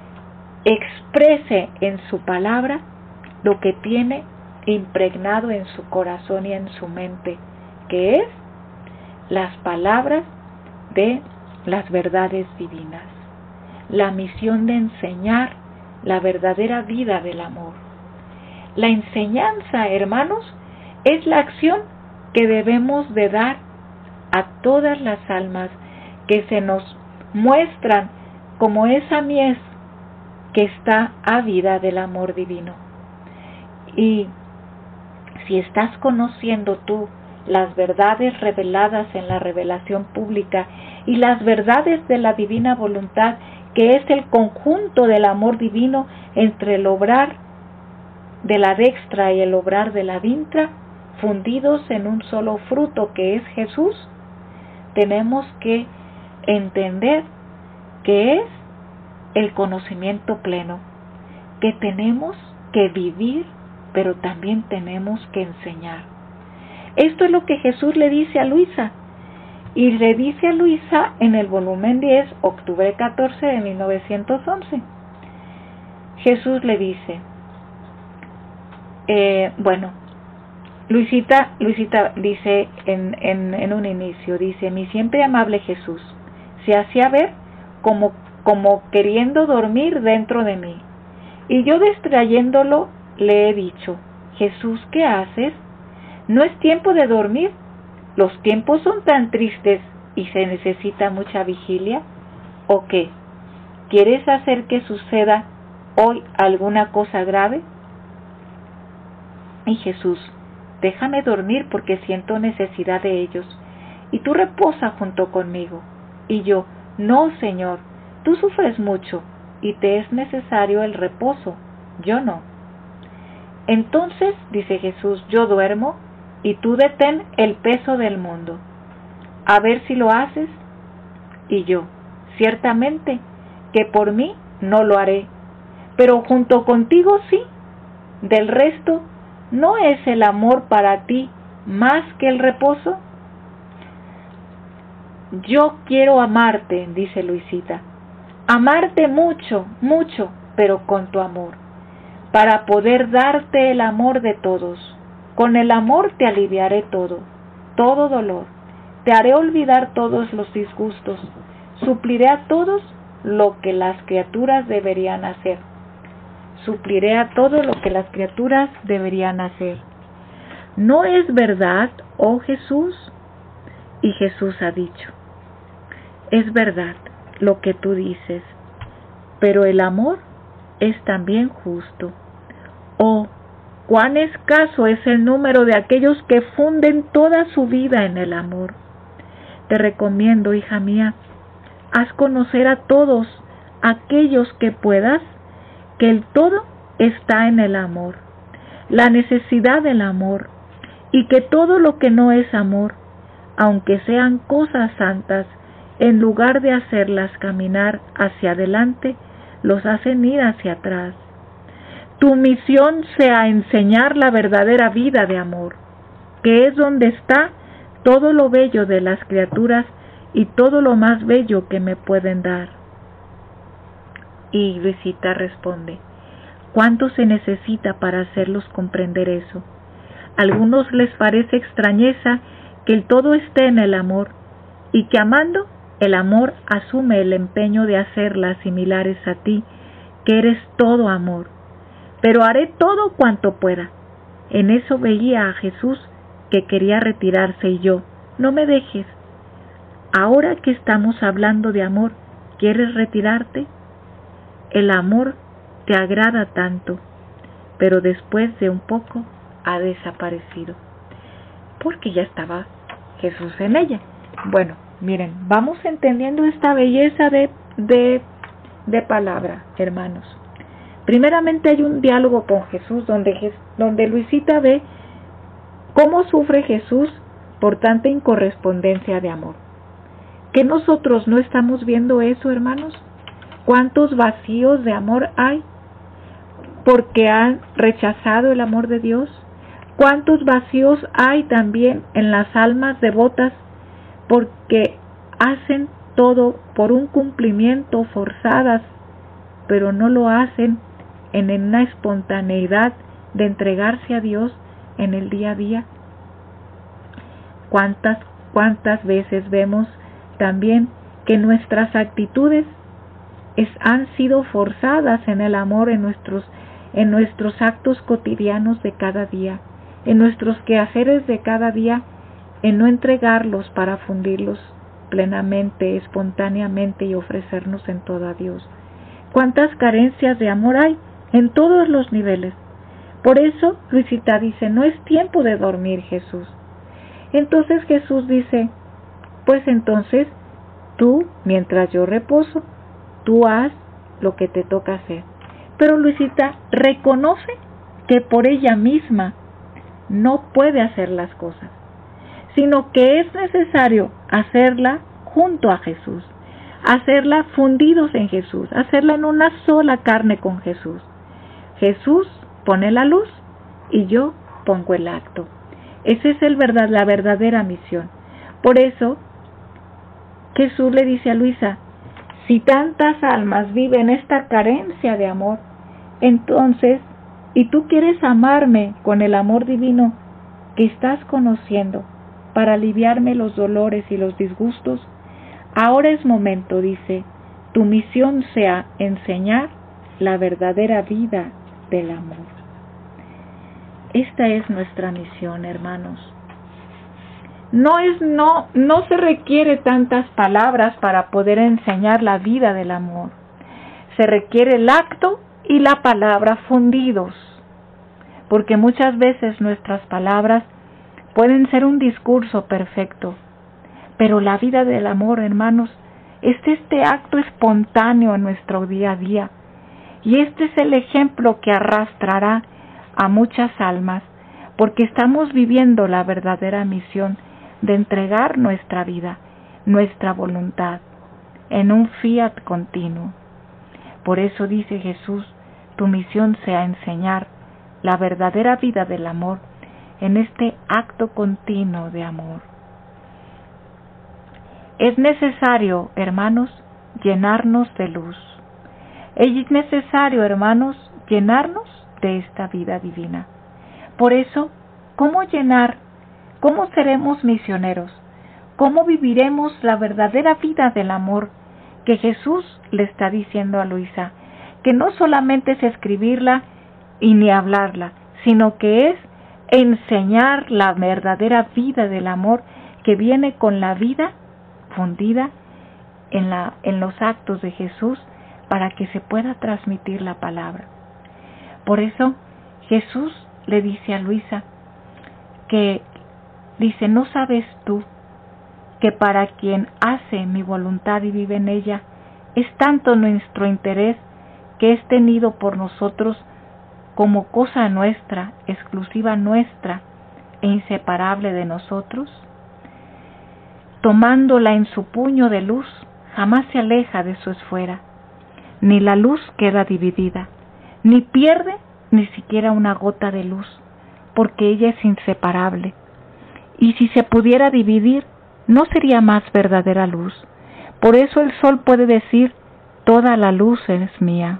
S1: exprese en su palabra lo que tiene impregnado en su corazón y en su mente, que es las palabras de las verdades divinas, la misión de enseñar la verdadera vida del amor. La enseñanza, hermanos, es la acción que debemos de dar a todas las almas que se nos muestran como esa mies que está ávida del amor divino. Y si estás conociendo tú las verdades reveladas en la revelación pública y las verdades de la divina voluntad, que es el conjunto del amor divino entre el obrar de la dextra y el obrar de la vintra, fundidos en un solo fruto que es Jesús, tenemos que entender que es el conocimiento pleno, que tenemos que vivir, pero también tenemos que enseñar. Esto es lo que Jesús le dice a Luisa, y le dice a Luisa en el volumen diez, octubre catorce de mil novecientos once. Jesús le dice, eh, bueno, Luisita, Luisita dice en, en, en un inicio, dice, mi siempre amable Jesús se hacía ver como, como queriendo dormir dentro de mí, y yo distrayéndolo le he dicho, Jesús, ¿qué haces? No es tiempo de dormir, los tiempos son tan tristes y se necesita mucha vigilia. ¿O qué? ¿Quieres hacer que suceda hoy alguna cosa grave? Y Jesús, déjame dormir porque siento necesidad de ellos, y tú reposa junto conmigo. Y yo, no, Señor, tú sufres mucho, y te es necesario el reposo, yo no. Entonces, dice Jesús, yo duermo, y tú detén el peso del mundo. A ver si lo haces. Y yo, ciertamente, que por mí no lo haré, pero junto contigo sí. Del resto, ¿no es el amor para ti más que el reposo? Yo quiero amarte, dice Luisita, amarte mucho, mucho, pero con tu amor, para poder darte el amor de todos. Con el amor te aliviaré todo, todo dolor, te haré olvidar todos los disgustos, supliré a todos lo que las criaturas deberían hacer. Supliré a todo lo que las criaturas deberían hacer. ¿No es verdad, oh Jesús? Y Jesús ha dicho, es verdad lo que tú dices, pero el amor es también justo. Oh, cuán escaso es el número de aquellos que funden toda su vida en el amor. Te recomiendo, hija mía, haz conocer a todos aquellos que puedas que el todo está en el amor, la necesidad del amor, y que todo lo que no es amor, aunque sean cosas santas, en lugar de hacerlas caminar hacia adelante, los hacen ir hacia atrás. Tu misión sea enseñar la verdadera vida de amor, que es donde está todo lo bello de las criaturas y todo lo más bello que me pueden dar. Y Luisita responde, ¿cuánto se necesita para hacerlos comprender eso? A algunos les parece extrañeza que el todo esté en el amor, y que amando, el amor asume el empeño de hacerlas similares a ti, que eres todo amor. Pero haré todo cuanto pueda. En eso veía a Jesús que quería retirarse y yo, no me dejes. Ahora que estamos hablando de amor, ¿quieres retirarte? El amor te agrada tanto, pero después de un poco ha desaparecido, porque ya estaba Jesús en ella. Bueno, miren, vamos entendiendo esta belleza de, de, de palabra, hermanos. Primeramente hay un diálogo con Jesús donde, donde Luisita ve cómo sufre Jesús por tanta incorrespondencia de amor. ¿Que nosotros no estamos viendo eso, hermanos? ¿Cuántos vacíos de amor hay? Porque han rechazado el amor de Dios. ¿Cuántos vacíos hay también en las almas devotas? Porque hacen todo por un cumplimiento forzadas, pero no lo hacen en una espontaneidad de entregarse a Dios en el día a día. ¿Cuántas, cuántas veces vemos también que nuestras actitudes es, han sido forzadas en el amor en nuestros, en nuestros actos cotidianos de cada día, en nuestros quehaceres de cada día, en no entregarlos para fundirlos plenamente, espontáneamente y ofrecernos en todo a Dios? ¿Cuántas carencias de amor hay en todos los niveles? Por eso Luisita dice, no es tiempo de dormir, Jesús. Entonces Jesús dice, pues entonces tú, mientras yo reposo, tú haz lo que te toca hacer. Pero Luisita reconoce que por ella misma no puede hacer las cosas, sino que es necesario hacerla junto a Jesús, hacerla fundidos en Jesús, hacerla en una sola carne con Jesús. Jesús pone la luz y yo pongo el acto. Esa es el verdad, la verdadera misión. Por eso Jesús le dice a Luisa, si tantas almas viven esta carencia de amor, entonces, y tú quieres amarme con el amor divino que estás conociendo para aliviarme los dolores y los disgustos, ahora es momento, dice, tu misión sea enseñar la verdadera vida del amor. Esta es nuestra misión, hermanos. No es no no se requiere tantas palabras para poder enseñar la vida del amor. Se requiere el acto y la palabra fundidos, porque muchas veces nuestras palabras pueden ser un discurso perfecto, pero la vida del amor, hermanos, es este acto espontáneo en nuestro día a día, y este es el ejemplo que arrastrará a muchas almas, porque estamos viviendo la verdadera misión de entregar nuestra vida, nuestra voluntad, en un fiat continuo. Por eso dice Jesús, tu misión sea enseñar la verdadera vida del amor en este acto continuo de amor. Es necesario, hermanos, llenarnos de luz. Es necesario, hermanos, llenarnos de esta vida divina. Por eso, ¿cómo llenar? ¿Cómo seremos misioneros? ¿Cómo viviremos la verdadera vida del amor que Jesús le está diciendo a Luisa? Que no solamente es escribirla y ni hablarla, sino que es enseñar la verdadera vida del amor que viene con la vida fundida en, la, en los actos de Jesús para que se pueda transmitir la palabra. Por eso Jesús le dice a Luisa que dice, ¿no sabes tú que para quien hace mi voluntad y vive en ella, es tanto nuestro interés que es tenido por nosotros como cosa nuestra, exclusiva nuestra e inseparable de nosotros? Tomándola en su puño de luz, jamás se aleja de su esfera, ni la luz queda dividida, ni pierde ni siquiera una gota de luz, porque ella es inseparable. Y si se pudiera dividir, no sería más verdadera luz. Por eso el sol puede decir, toda la luz es mía.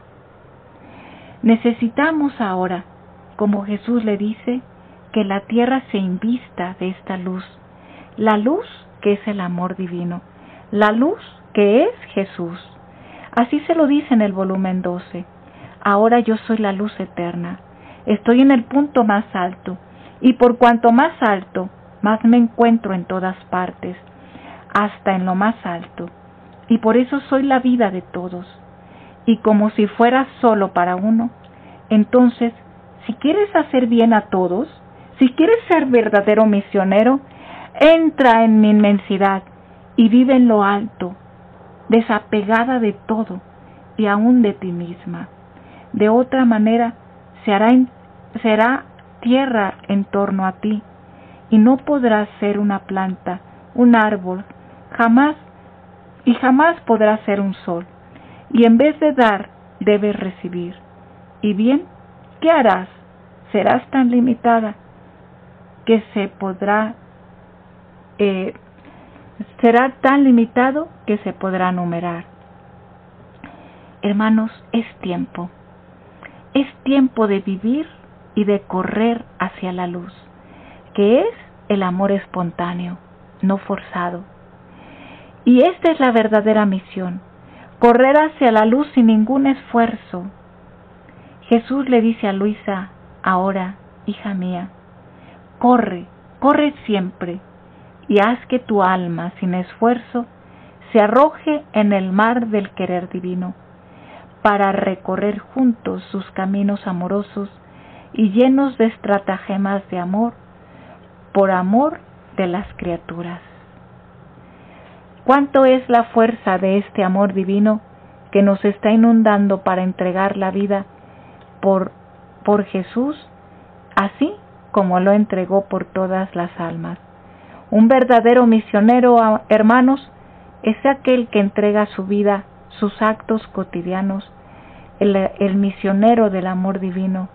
S1: Necesitamos ahora, como Jesús le dice, que la tierra se invista de esta luz, la luz que es el amor divino, la luz que es Jesús. Así se lo dice en el volumen doce. Ahora yo soy la luz eterna, estoy en el punto más alto, y por cuanto más alto, más me encuentro en todas partes, hasta en lo más alto, y por eso soy la vida de todos. Y como si fuera solo para uno, entonces, si quieres hacer bien a todos, si quieres ser verdadero misionero, entra en mi inmensidad y vive en lo alto, desapegada de todo y aún de ti misma. De otra manera, se hará, será tierra en torno a ti, y no podrás ser una planta, un árbol, jamás, y jamás podrás ser un sol. Y en vez de dar, debes recibir. Y bien, ¿qué harás? Serás tan limitada que se podrá, eh, será tan limitado que se podrá numerar. Hermanos, es tiempo. Es tiempo de vivir y de correr hacia la luz, que es el amor espontáneo, no forzado. Y esta es la verdadera misión, correr hacia la luz sin ningún esfuerzo. Jesús le dice a Luisa, ahora, hija mía, corre, corre siempre, y haz que tu alma, sin esfuerzo, se arroje en el mar del querer divino, para recorrer juntos sus caminos amorosos y llenos de estratagemas de amor, por amor de las criaturas. ¿Cuánto es la fuerza de este amor divino que nos está inundando para entregar la vida por, por Jesús, así como lo entregó por todas las almas? Un verdadero misionero, hermanos, es aquel que entrega su vida, sus actos cotidianos, el, el misionero del amor divino.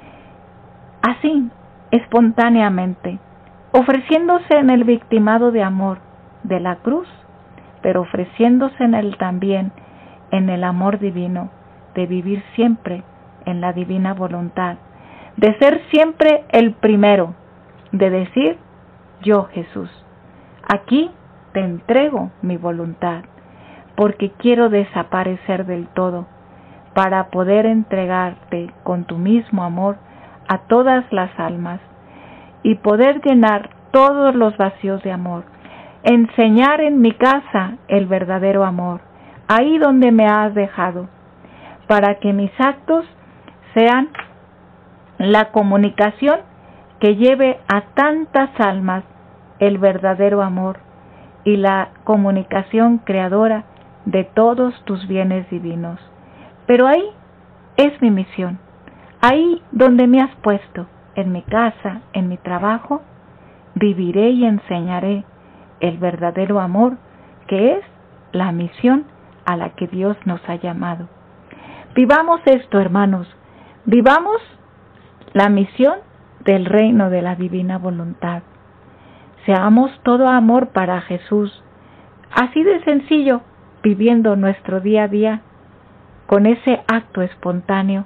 S1: Así, espontáneamente, ofreciéndose en el victimado de amor de la cruz, pero ofreciéndose en él también en el amor divino, de vivir siempre en la divina voluntad, de ser siempre el primero, de decir: yo, Jesús, aquí te entrego mi voluntad, porque quiero desaparecer del todo, para poder entregarte con tu mismo amor a todas las almas, y poder llenar todos los vacíos de amor, enseñar en mi casa el verdadero amor, ahí donde me has dejado, para que mis actos sean la comunicación que lleve a tantas almas el verdadero amor y la comunicación creadora de todos tus bienes divinos. Pero ahí es mi misión, ahí donde me has puesto, en mi casa, en mi trabajo, viviré y enseñaré el verdadero amor, que es la misión a la que Dios nos ha llamado. Vivamos esto, hermanos, vivamos la misión del reino de la divina voluntad. Seamos todo amor para Jesús, así de sencillo, viviendo nuestro día a día con ese acto espontáneo,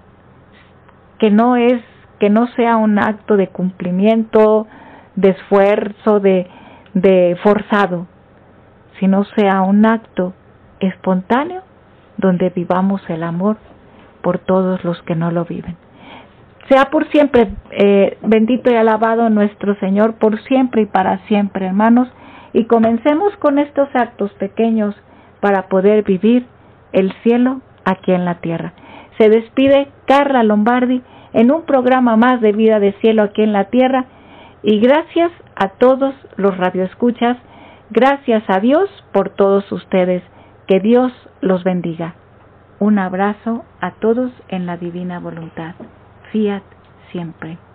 S1: que no es, que no sea un acto de cumplimiento, de esfuerzo, de, de forzado, sino sea un acto espontáneo donde vivamos el amor por todos los que no lo viven. Sea por siempre eh, bendito y alabado nuestro Señor, por siempre y para siempre, hermanos, y comencemos con estos actos pequeños para poder vivir el cielo aquí en la tierra. Se despide Carla Lombardi en un programa más de Vida de Cielo aquí en la tierra, y gracias a todos los radioescuchas, gracias a Dios por todos ustedes, que Dios los bendiga. Un abrazo a todos en la divina voluntad. Fiat siempre.